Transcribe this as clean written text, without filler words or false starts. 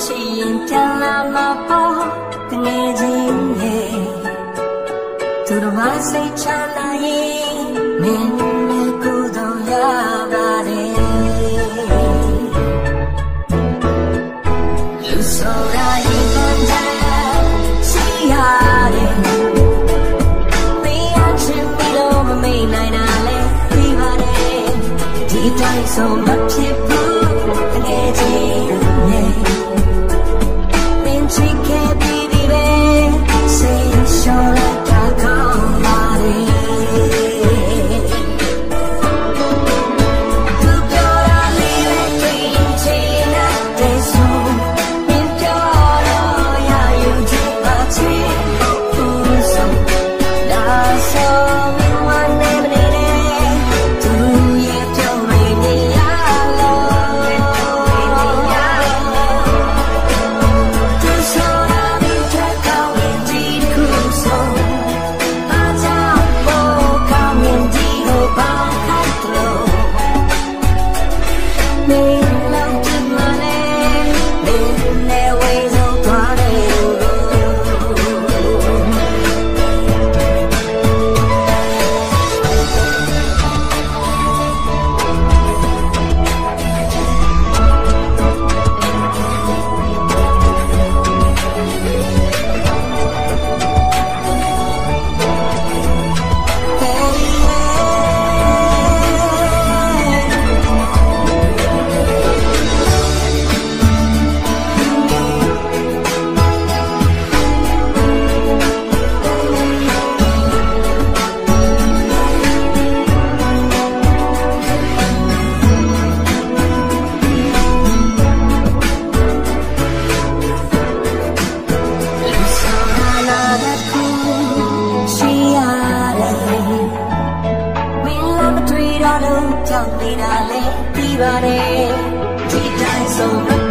ရှိရင်ပြန်လာမှာပေါ့တငယ်ချင်းရဲ့သူတို့မစိတ်ချလာရင်မင်းနဲ့ကိုယ်တော့ရပါတယ်လူဆိုတာရင်ကန်ရှိရတယ်မင်းအချင်းမလို့မမေ့နိုင်တာလဲပြီးပါတယ်ဒီတိုင်းဆုံးမဖြစ်ဘူးတကယ်ချင်းနဲ့မင်းချစ်ခဲ့ပြီးပြီပဲစိတ်လျှော့လိုက်တာကောင်းပါတယ်သူပြောတာလေးပဲတွေ့ရင်ချင်တဲ့ဆုံးမင်းပြောတော့ရယူချင်ပါချင်ဘူးဆုံးဒါဆုံးမင်းဝမ်းနေမနေနဲ့သူရဲ့ပြောင်းနေနေရလို့သူဆိုတာမင်းထက်ကောင်းရင်ဒီခုဆုံးအားကြောင့်ပေါ်ကောင်းရင်ဒီကိုပေါင်းခိုင်းလို့မင်းလောက်ချင်မလဲမင်းနဲ့ဝေးဆုံးသွားတယ်ကြောင့်နေတာလေပြီးပါတယ်ဒီတိုင်းဆုံး